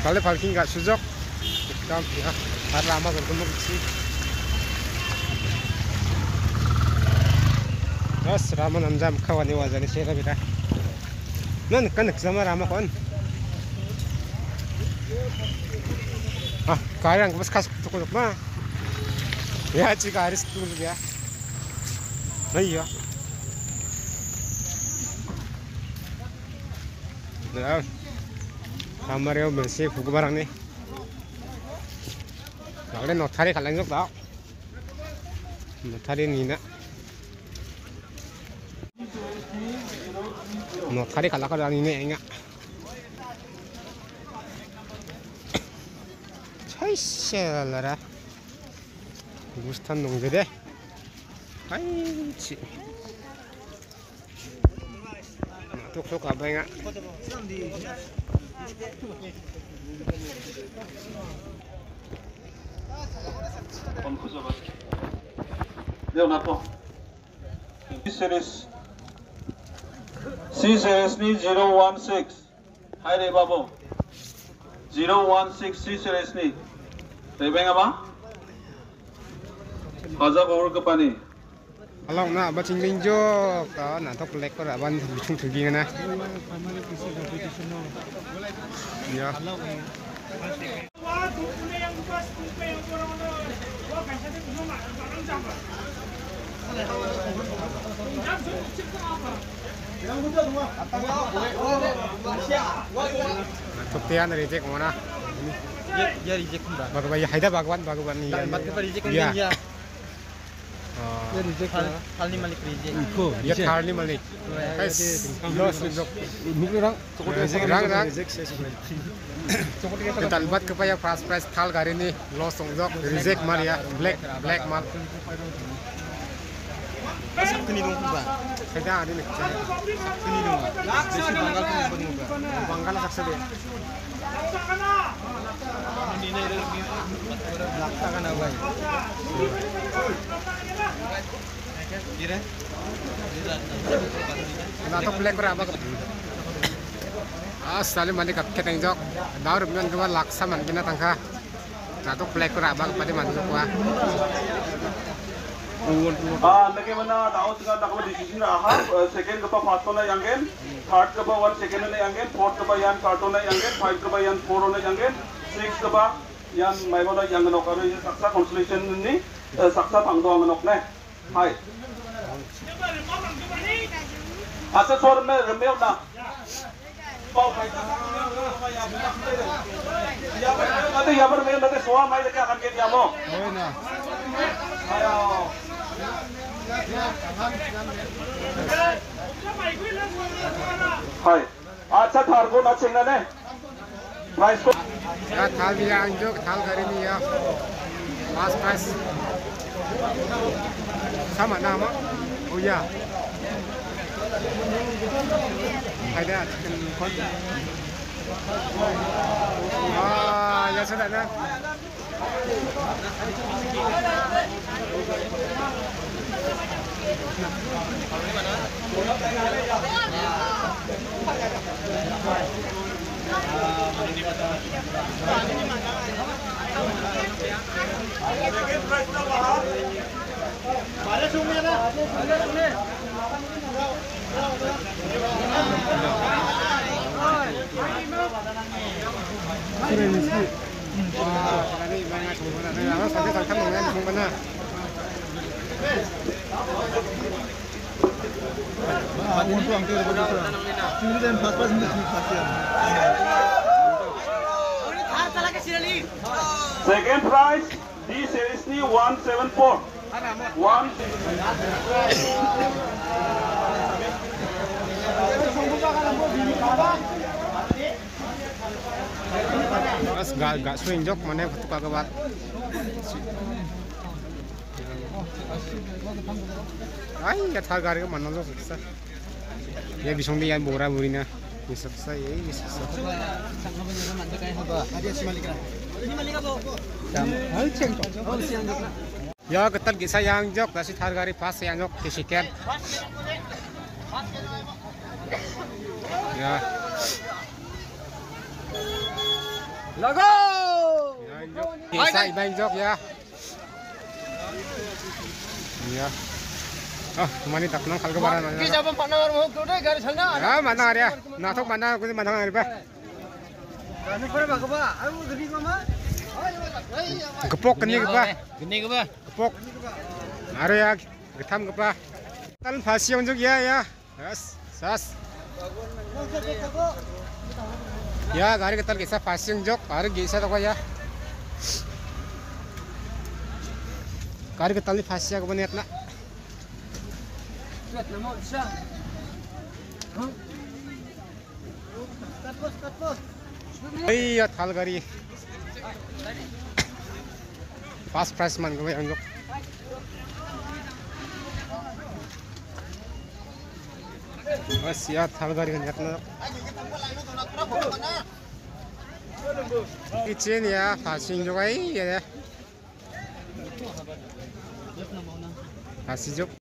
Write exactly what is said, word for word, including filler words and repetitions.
Kali parking nggak sujok, kita ya harus lama bertemu sih. Terus ramah namjam kawan ini wajahnya siapa kita? Nan kan sama ramah kawan. Ah, kalian bos kasih tukul mah. Ya jika harus tukul ya. Nah iya. Nah, kamar yang bersih buku barang nih. Kalian notari kalian juga tahu. Notari Nina. Notari kalau kalian ini enggak. Aisyah, gustan dong deh. Aici. Tuk tuk apa enggak? Leonardo. Series C series ni zero one six. Hai deh babu. zero one six C series ni. Rebeng apa? Haza bawur ke pani. Kalau nak baca linjo, kau nak tok lek kau aban bisung tugi na. Ya. Tuktian reject mana? Ya, ya reject mbak. Bagaimana ya? Haida bagawan bagawan ni. Bagaimana reject Ya. ya. Ya reject. Hal ni malik reject. Iko. Ya hal ni malik. Guys, los untuk. Mungkin orang. Reject orang orang. Kita lihat kepada fast price thal kali ini los untuk reject mal ya black black mal. Sakni dong mbak. Kita ada ni. Sakni dong. Desi Banggal pun pun mbak. Banggal saksa deh. Ini ni laksakan apa? Kira? Nato black berapa? Ah, sekali mandi kat kita injok. Daur mian dua laksa man kena tangka. Nato black berapa kepada mandi kuah. Ah, bagaimana tahu juga tak apa decision aha. Second kepa first one yang gen, third kepa one second one yang gen, fourth kepa yang carton yang gen, five kepa yang four one yang gen, six kepa yang maibona yang genok. Kalau ini saksa constellation ini saksa pangdo genok ne. Hai. Asal suara me remel na. Bau baik. Ya ber, nanti ya ber me nanti suara mai dekat akan kita mo. Oh na. Ayo. Hai, अच्छा थार को ना चेंगना ने, प्राइस को Ya thal dia injok thal kali ini ya. Fast price. Sama nama? Oh ya. Ada chicken kon. Ah, ya sudah na. second prize D series ni one seven four. One. Mas gak gak swing jok mana betul kagak buat. Ay ya thal gari ke mana lo susah. Ya bisong dia bora burina. Bisa susah ya bisa susah. Ya ketat kita yang jok nasi thal gari pas yang jok kisikan. Ya. Lago. Isa iba yung joke ya. Iya. Ah, mani tak nang kalga baran mana. Kita pun pandangan mau kuda garis sana. Ya, mana area. Natok mana kuwi mana area ba. Anu pare ba ba? Ayo gini mama. Gepok keni ba. Gini ba? Gepok. Area getam ba. Tal phasi yung joke ya ya. Yes, sas. Ya, gari ketal kisah phasi yung joke. Gari gisa to ya. Gari ketal ni phasi aku baniat na. Kat nama siya. Huh? Kat bos, kat bos. Iya, thal gari. Fast price man ko yung joke. Bas ya thal gari kan na. Kitchen ya, phasi yung joke ay ya. Phasi joke.